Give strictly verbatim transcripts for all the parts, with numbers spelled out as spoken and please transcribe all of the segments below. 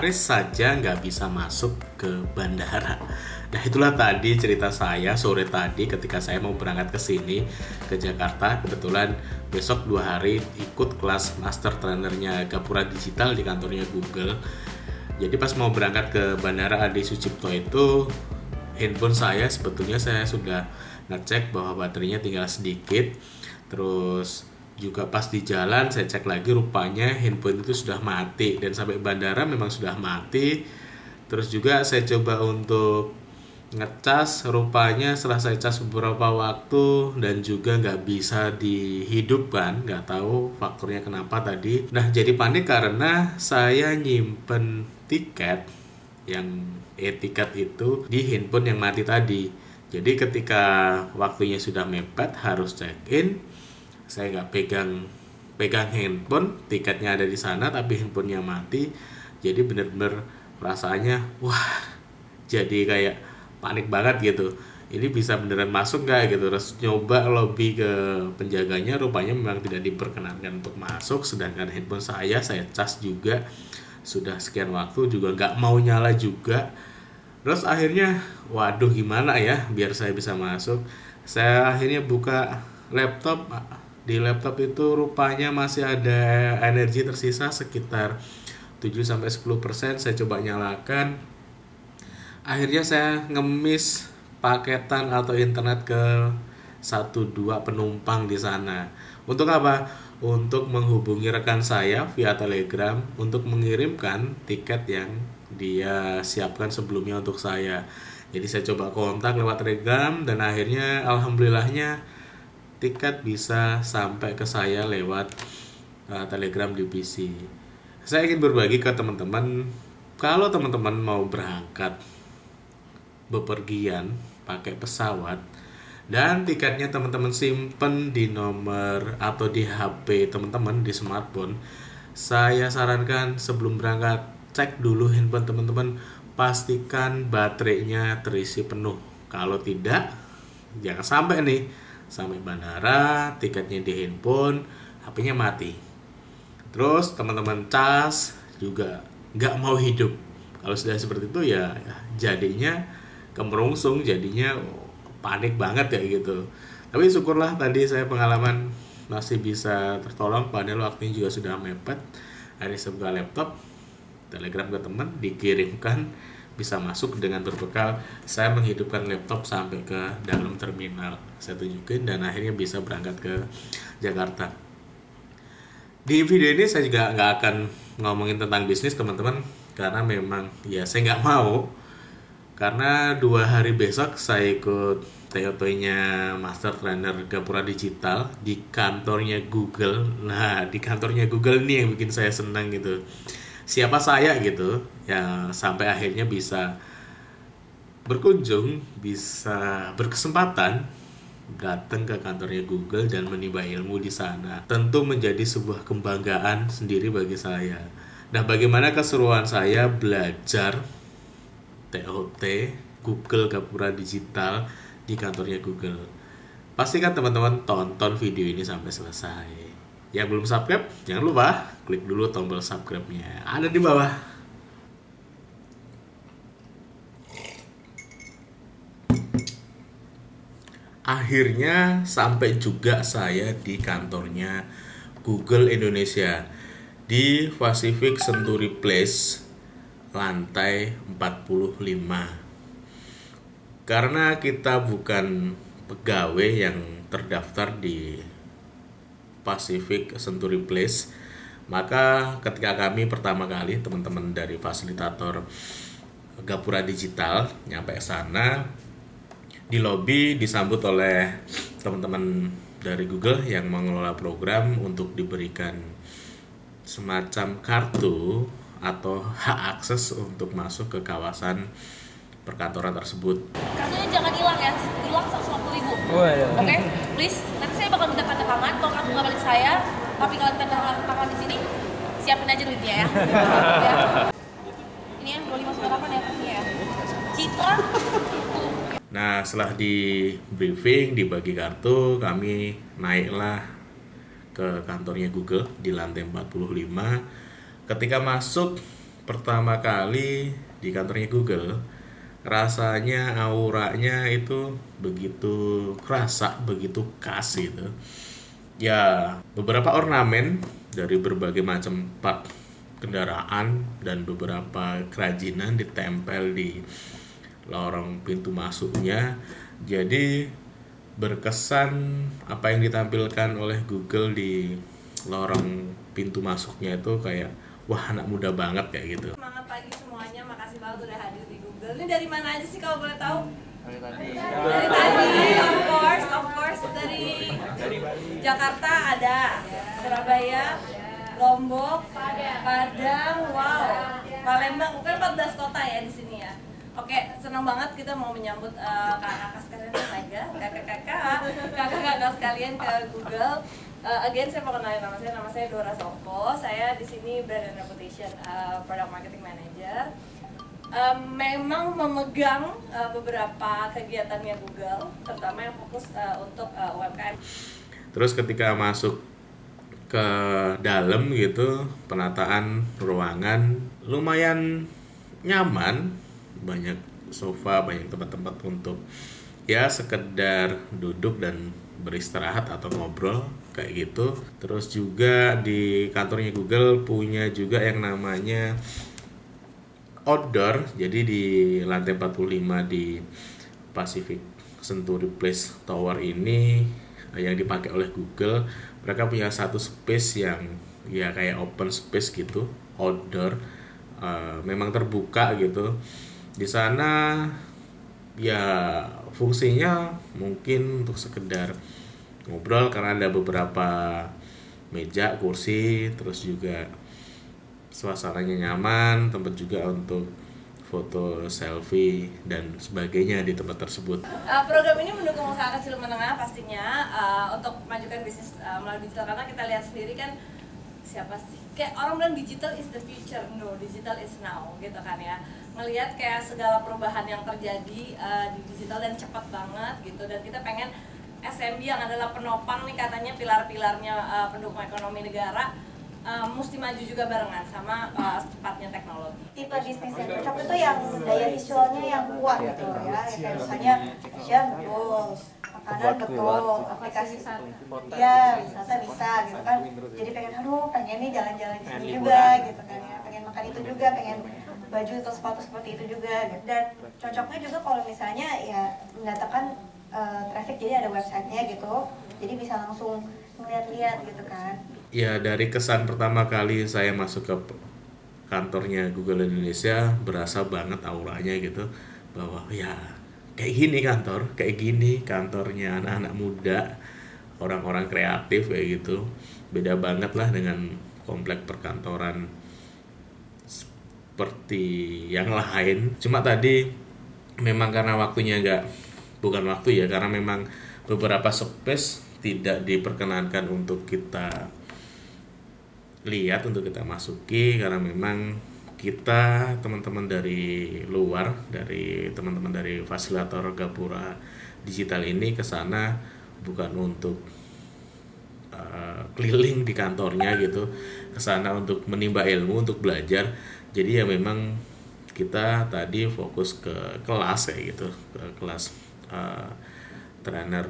nyaris saja nggak bisa masuk ke bandara. Nah itulah tadi cerita saya sore tadi ketika saya mau berangkat ke sini, ke Jakarta. Kebetulan besok dua hari ikut kelas master trainernya Gapura Digital di kantornya Google. Jadi pas mau berangkat ke Bandara Adi Sucipto itu, handphone saya sebetulnya saya sudah ngecek bahwa baterainya tinggal sedikit. Terus juga pas di jalan saya cek lagi, rupanya handphone itu sudah mati dan sampai bandara memang sudah mati. Terus juga saya coba untuk ngecas, rupanya setelah saya cas beberapa waktu dan juga nggak bisa dihidupkan, nggak tahu faktornya kenapa tadi. Nah jadi panik karena saya nyimpen tiket yang e-tiket itu di handphone yang mati tadi. Jadi ketika waktunya sudah mepet harus check in, saya nggak pegang pegang handphone, tiketnya ada di sana tapi handphonenya mati. Jadi bener-bener perasaannya wah, jadi kayak panik banget gitu. Ini bisa beneran masuk nggak gitu. Terus nyoba lobby ke penjaganya, rupanya memang tidak diperkenankan untuk masuk. Sedangkan handphone saya saya cas juga sudah sekian waktu juga nggak mau nyala juga. Terus akhirnya waduh gimana ya biar saya bisa masuk. Saya akhirnya buka laptop. Di laptop itu rupanya masih ada energi tersisa sekitar tujuh sampai sepuluh persen. Saya coba nyalakan. Akhirnya saya ngemis paketan atau internet ke satu dua penumpang di sana. Untuk apa? Untuk menghubungi rekan saya via Telegram untuk mengirimkan tiket yang dia siapkan sebelumnya untuk saya. Jadi saya coba kontak lewat Telegram dan akhirnya alhamdulillahnya tiket bisa sampai ke saya lewat uh, Telegram di P C. Saya ingin berbagi ke teman-teman, kalau teman-teman mau berangkat bepergian pakai pesawat dan tiketnya teman-teman simpen di nomor atau di H P teman-teman, di smartphone, saya sarankan sebelum berangkat cek dulu handphone teman-teman, pastikan baterainya terisi penuh. Kalau tidak, jangan sampai nih sampai bandara, tiketnya di handphone, H P-nya mati. Terus teman-teman cas juga nggak mau hidup. Kalau sudah seperti itu ya jadinya kemerungsung, jadinya panik banget ya gitu. Tapi syukurlah tadi saya pengalaman masih bisa tertolong, padahal waktunya juga sudah mepet. Akhirnya saya buka laptop, telegram ke teman, dikirimkan, bisa masuk dengan berbekal saya menghidupkan laptop sampai ke dalam terminal. Saya tunjukin dan akhirnya bisa berangkat ke Jakarta. Di video ini saya juga nggak akan ngomongin tentang bisnis teman-teman, karena memang ya saya nggak mau. Karena dua hari besok saya ikut T O T-nya Master Trainer Gapura Digital di kantornya Google. Nah di kantornya Google nih yang bikin saya senang gitu. Siapa saya gitu yang sampai akhirnya bisa berkunjung, bisa berkesempatan datang ke kantornya Google dan menimba ilmu di sana. Tentu menjadi sebuah kebanggaan sendiri bagi saya. Nah, bagaimana keseruan saya belajar T O T Google Gapura Digital di kantornya Google? Pastikan teman-teman tonton video ini sampai selesai. Yang belum subscribe, jangan lupa klik dulu tombol subscribe-nya. Ada di bawah. Akhirnya sampai juga saya di kantornya Google Indonesia di Pacific Century Place, lantai empat puluh lima. Karena kita bukan pegawai yang terdaftar di Pacific Century Place, maka ketika kami pertama kali teman-teman dari fasilitator Gapura Digital nyampe sana, di lobi disambut oleh teman-teman dari Google yang mengelola program untuk diberikan semacam kartu atau hak akses untuk masuk ke kawasan perkantoran tersebut. Kartunya jangan hilang ya, hilang seratus lima puluh ribu. Oh, iya. Oke, okay? Please. Nanti saya bakal minta tanda tangan. Kalau kartu nggak balik saya, tapi kalian tanda tangan di sini, siapin aja duitnya ya. Ya. Ini ya, dua puluh lima sembilan puluh delapan ya kartunya ya. Citra. Nah, setelah di briefing, dibagi kartu, kami naiklah ke kantornya Google di lantai empat puluh lima. Ketika masuk, pertama kali di kantornya Google, rasanya auranya itu begitu kerasa, begitu khas gitu. Ya, beberapa ornamen dari berbagai macam part kendaraan dan beberapa kerajinan ditempel di lorong pintu masuknya. Jadi berkesan apa yang ditampilkan oleh Google di lorong pintu masuknya itu kayak wah, anak muda banget kayak gitu. Semangat pagi semuanya, makasih banget udah hadir di Google. Ini dari mana aja sih kalau boleh tahu? Dari tadi. Dari tadi, of course, of course dari Jakarta ada, Surabaya, Lombok, Padang, wow, Palembang, bukan empat belas kota ya di sini ya. Oke, senang banget kita mau menyambut uh, kakak-kakak sekalian aja, kakak-kakak, kakak-kakak sekalian ke Google. Uh, again, saya mau kenalin nama saya, nama saya Dora Soko. Saya di sini Brand and Reputation uh, Product Marketing Manager. Uh, memang memegang uh, beberapa kegiatannya Google, terutama yang fokus uh, untuk uh, U M K M. Terus ketika masuk ke dalam gitu, penataan ruangan lumayan nyaman, banyak sofa, banyak tempat-tempat untuk ya sekedar duduk dan beristirahat atau ngobrol kayak gitu. Terus juga di kantornya Google punya juga yang namanya outdoor. Jadi di lantai empat puluh lima di Pacific Century Place Tower ini yang dipakai oleh Google, mereka punya satu space yang ya kayak open space gitu, outdoor, uh, memang terbuka gitu. Di sana ya fungsinya mungkin untuk sekedar ngobrol karena ada beberapa meja, kursi, terus juga suasananya nyaman, tempat juga untuk foto, selfie, dan sebagainya di tempat tersebut. Uh, program ini mendukung usaha kecil menengah pastinya uh, untuk memajukan bisnis uh, melalui digital, karena kita lihat sendiri kan siapa sih kayak orang bilang digital is the future, no, digital is now gitu kan ya. Melihat kayak segala perubahan yang terjadi uh, di digital dan cepat banget gitu, dan kita pengen S M B yang adalah penopang nih katanya pilar-pilarnya uh, pendukung ekonomi negara uh, mesti maju juga barengan sama uh, cepatnya teknologi. Tipe bisnis yang cocok itu yang daya visualnya yang kuat gitu ya, kayak misalnya fashion betul, makanan betul, aplikasi ya wisata bisa gitu kan. Jadi pengen aduh pengen nih jalan-jalan sini juga gitu kan ya, pengen makan itu juga, pengen baju atau sepatu seperti itu juga gitu. Dan cocoknya juga kalau misalnya ya mendatangkan uh, traffic, jadi ada websitenya gitu, jadi bisa langsung ngeliat-liat gitu kan. Ya, dari kesan pertama kali saya masuk ke kantornya Google Indonesia, berasa banget auranya gitu, bahwa ya kayak gini kantor, kayak gini kantornya anak-anak muda, orang-orang kreatif kayak gitu. Beda banget lah dengan komplek perkantoran seperti yang lain. Cuma tadi memang karena waktunya nggak, bukan waktu ya, karena memang beberapa space tidak diperkenankan untuk kita lihat, untuk kita masuki, karena memang kita teman-teman dari luar, dari teman-teman dari fasilitator Gapura Digital ini ke sana bukan untuk uh, keliling di kantornya gitu, ke sana untuk menimba ilmu, untuk belajar. Jadi ya memang kita tadi fokus ke kelas kayak gitu, ke kelas uh, trainer,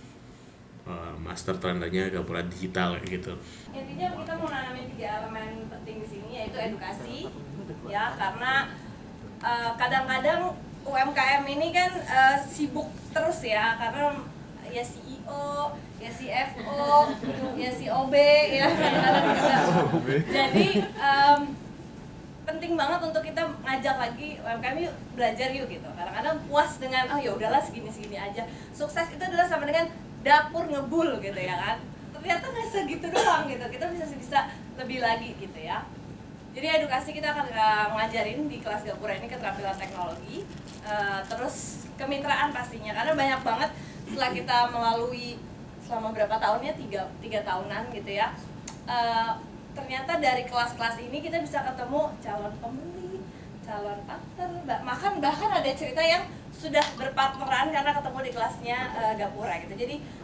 uh, master trainernya Gapura Digital kayak gitu. Intinya kita mau nanamin tiga elemen penting di sini, yaitu edukasi, ya, karena uh, kadang-kadang U M K M ini kan uh, sibuk terus ya, karena ya C E O, ya C F O, ya C O B, ya kadang-kadang juga. Jadi um, penting banget untuk kita ngajak lagi U M K M yuk belajar yuk gitu. Kadang-kadang puas dengan oh ya udahlah segini-segini aja. Sukses itu adalah sama dengan dapur ngebul gitu ya kan. Ternyata nggak segitu doang gitu. Kita bisa bisa lebih lagi gitu ya. Jadi edukasi kita akan ngajarin di kelas Gapura ini keterampilan teknologi, uh, terus kemitraan pastinya, karena banyak banget setelah kita melalui selama berapa tahunnya, tiga, tiga tahunan gitu ya, uh, ternyata dari kelas-kelas ini kita bisa ketemu calon pembeli, calon partner, bahkan bahkan ada cerita yang sudah berpartneran karena ketemu di kelasnya uh, Gapura gitu. Jadi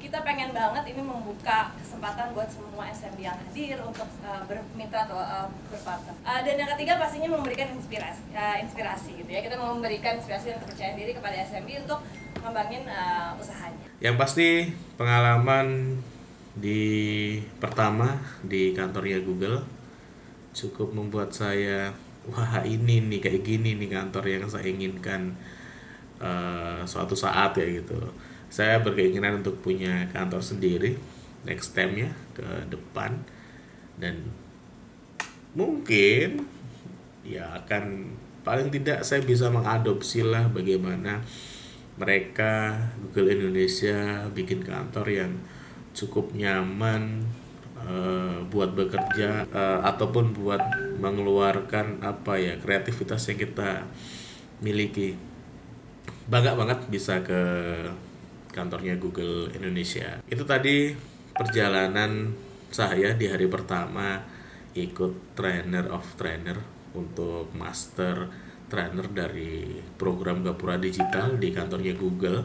kita pengen banget ini membuka kesempatan buat semua S M B yang hadir untuk uh, bermitra atau uh, berpartner. Uh, dan yang ketiga pastinya memberikan inspirasi, uh, inspirasi gitu ya. Kita mau memberikan inspirasi dan kepercayaan diri kepada S M B untuk ngembangin uh, usahanya. Yang pasti pengalaman di pertama di kantornya Google cukup membuat saya, wah ini nih kayak gini nih kantor yang saya inginkan uh, suatu saat ya gitu. Saya berkeinginan untuk punya kantor sendiri next time-nya ke depan, dan mungkin ya akan paling tidak saya bisa mengadopsi lah bagaimana mereka Google Indonesia bikin kantor yang cukup nyaman uh, buat bekerja uh, ataupun buat mengeluarkan apa ya kreativitas yang kita miliki. Bangga banget bisa ke kantornya Google Indonesia. Itu tadi perjalanan saya di hari pertama ikut trainer of trainer untuk master trainer dari program Gapura Digital di kantornya Google.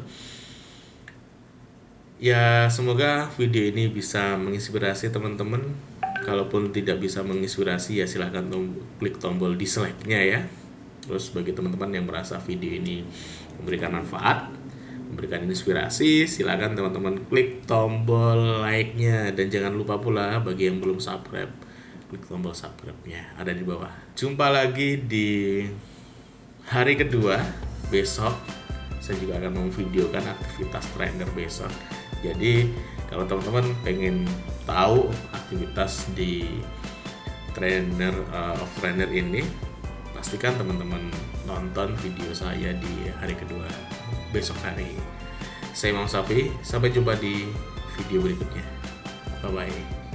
Ya, semoga video ini bisa menginspirasi teman-teman. Kalaupun tidak bisa menginspirasi ya silahkan tom- klik tombol dislike-nya ya. Terus bagi teman-teman yang merasa video ini memberikan manfaat, memberikan inspirasi, silakan teman-teman klik tombol like-nya, dan jangan lupa pula bagi yang belum subscribe, klik tombol subscribe-nya ada di bawah. Jumpa lagi di hari kedua besok. Saya juga akan memvideokan aktivitas trainer besok. Jadi kalau teman-teman pengen tahu aktivitas di trainer uh, of trainer ini, pastikan teman-teman nonton video saya di hari kedua besok hari. Saya Mang Safi, sampai jumpa di video berikutnya. Bye bye.